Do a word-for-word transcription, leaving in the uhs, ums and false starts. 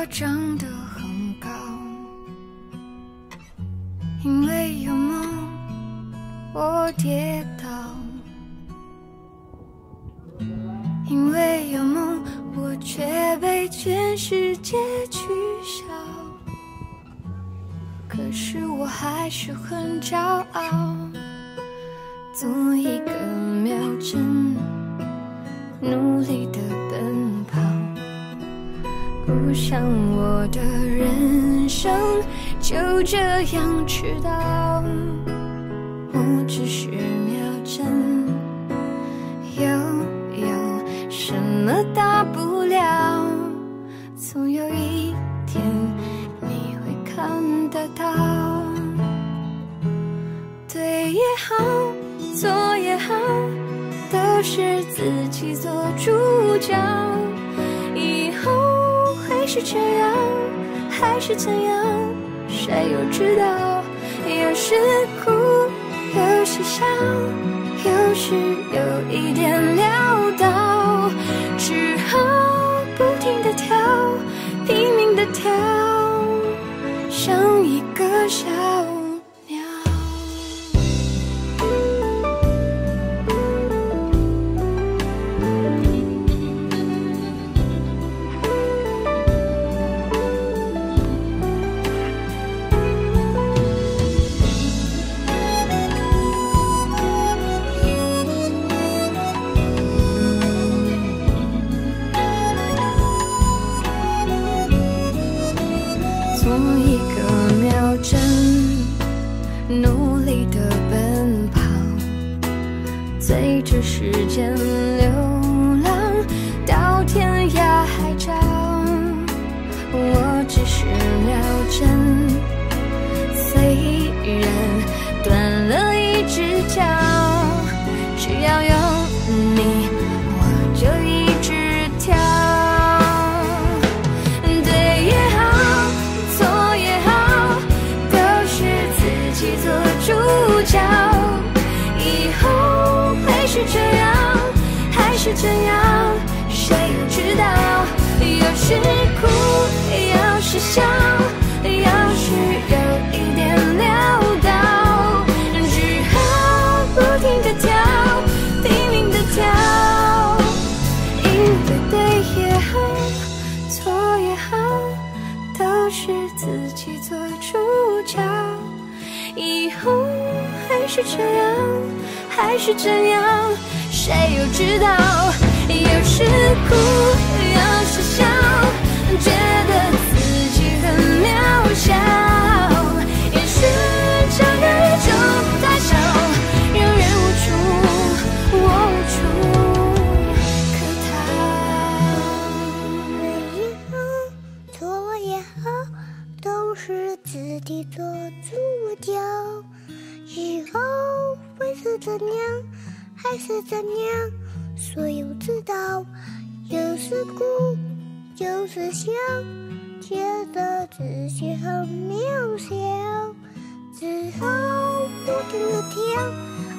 长得很高，因为有梦我跌倒，因为有梦我却被全世界取笑，可是我还是很骄傲，做一个秒针，努力的奔跑，不想我的人生就这样迟到，我只是秒针，又有什么大不了？总有一天你会看得到。对也好，错也好，都是自己做主角。以后会是这样，还是怎样？谁又知道？有时哭，有时笑，有时有一点潦倒，只好不停地跳，拼命地跳，像一个小鸟。做一个秒针，努力的奔跑，随着时间流浪到天涯海角。我只是秒针，虽然断了一只脚，只要有你，我就一直跳。主角，以后会是这样，还是怎样？谁又知道？有时哭，有时笑，有时有一点潦倒，只好不停地跳，拼命地跳。因为对也好，错也好，都是自己做主角。以后还是这样，还是怎样？谁又知道？有时哭，有时笑，觉得自己很渺小。也许这个宇宙太小，让人无处，我无处可逃。 对也好，错也好，都是自己做主角。以后会是怎样，还是怎样？谁又知道？有时哭，有时笑，觉得自己很渺小，只好不停地跳，